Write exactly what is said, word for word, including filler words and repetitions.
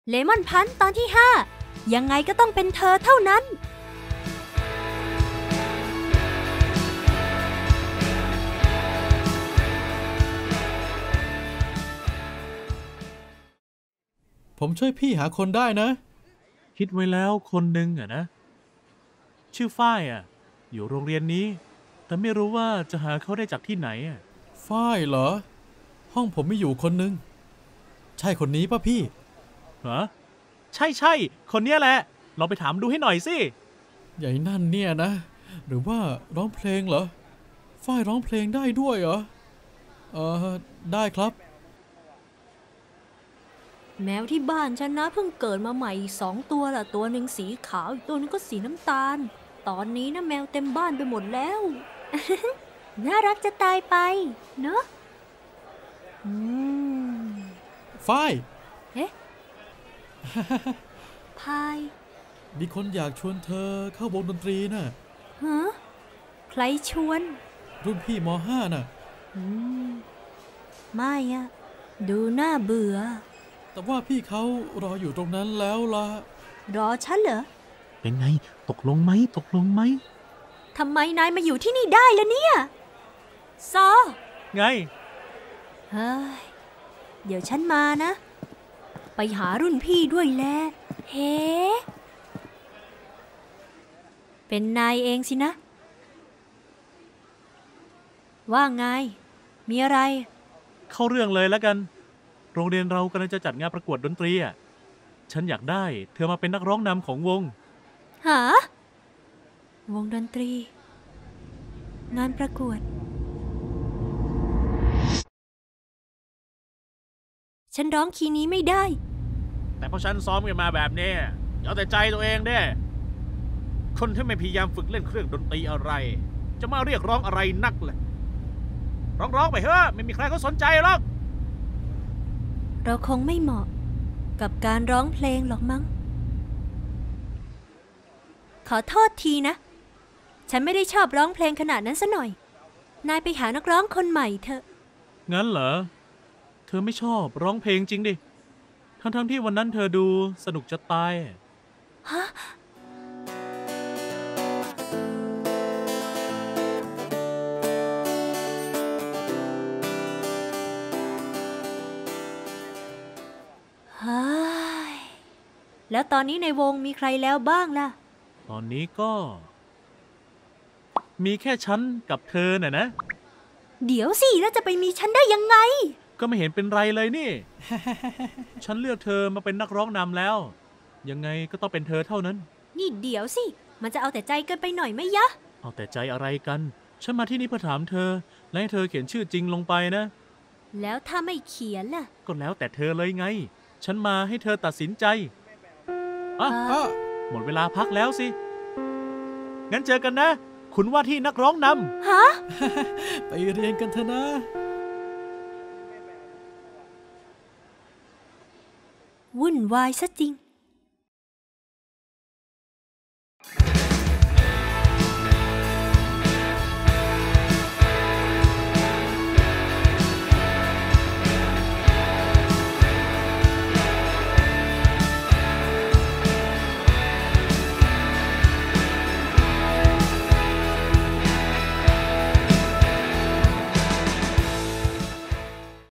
เลมอนพันธุ์ตอนที่ห้ายังไงก็ต้องเป็นเธอเท่านั้นผมช่วยพี่หาคนได้นะคิดไว้แล้วคนหนึ่งอะนะชื่อฝ้ายอะอยู่โรงเรียนนี้แต่ไม่รู้ว่าจะหาเขาได้จากที่ไหนอะฝ้ายเหรอห้องผมมีอยู่คนนึงใช่คนนี้ป่ะพี่ฮะใช่ใช่คนเนี้ยแหละเราไปถามดูให้หน่อยสิใหญ่นั่นเนี่ยนะหรือว่าร้องเพลงเหรอฝ้ายร้องเพลงได้ด้วยเหรอเออได้ครับแมวที่บ้านฉันนะเพิ่งเกิดมาใหม่อีกสองตัวล่ะตัวหนึ่งสีขาวอีกตัวนึงก็สีน้ำตาลตอนนี้นะแมวเต็มบ้านไปหมดแล้ว น่ารักจะตายไปเนอะอืมฝ้ายเอ๊ะ พายมีคนอยากชวนเธอเข้าวงดนตรีน่ะฮะใครชวนรุ่นพี่ม.ห้า น่ะอืมไม่อะดูน่าเบื่อแต่ว่าพี่เขารออยู่ตรงนั้นแล้วล่ะรอฉันเหรอเป็นไงตกลงไหมตกลงไหมทำไมนายมาอยู่ที่นี่ได้ล่ะเนี่ยซอไงเฮ้ยเดี๋ยวฉันมานะไปหารุ่นพี่ด้วยแหละเฮ้เป็นนายเองสินะว่าไงมีอะไรเข้าเรื่องเลยแล้วกันโรงเรียนเรากำลังจะจัดงานประกวดดนตรีอ่ะฉันอยากได้เธอมาเป็นนักร้องนำของวงหา วงดนตรีงานประกวดฉันร้องคีย์นี้ไม่ได้แต่พอฉันซ้อมกันมาแบบนี้เอาแต่ใจตัวเองเด้คนที่ไม่พยายามฝึกเล่นเครื่องดนตรีอะไรจะมาเรียกร้องอะไรนักล่ะร้องๆไปเถอะไม่มีใครเขาสนใจหรอกเราคงไม่เหมาะกับการร้องเพลงหรอกมั้งขอโทษทีนะฉันไม่ได้ชอบร้องเพลงขนาดนั้นซะหน่อยนายไปหานักร้องคนใหม่เถอะงั้นเหรอเธอไม่ชอบร้องเพลงจริงดิทั้งๆที่วันนั้นเธอดูสนุกจะตายฮะแล้วตอนนี้ในวงมีใครแล้วบ้างล่ะตอนนี้ก็มีแค่ฉันกับเธอน่ะนะเดี๋ยวสิแล้วจะไปมีฉันได้ยังไงก็ไม่เห็นเป็นไรเลยนี่ ฉันเลือกเธอมาเป็นนักร้องนำแล้วยังไงก็ต้องเป็นเธอเท่านั้นนี่เดี๋ยวสิมันจะเอาแต่ใจเกินไปหน่อยไหมยะเอาแต่ใจอะไรกันฉันมาที่นี่เพื่อถามเธอและให้เธอเขียนชื่อจริงลงไปนะแล้วถ้าไม่เขียนล่ะก็แล้วแต่เธอเลยไงฉันมาให้เธอตัดสินใจอ่ะหมดเวลาพักแล้วสิงั้นเจอกันนะคุณว่าที่นักร้องนำฮะไปเรียนกันเถอะนะวุ่นวายซะจริง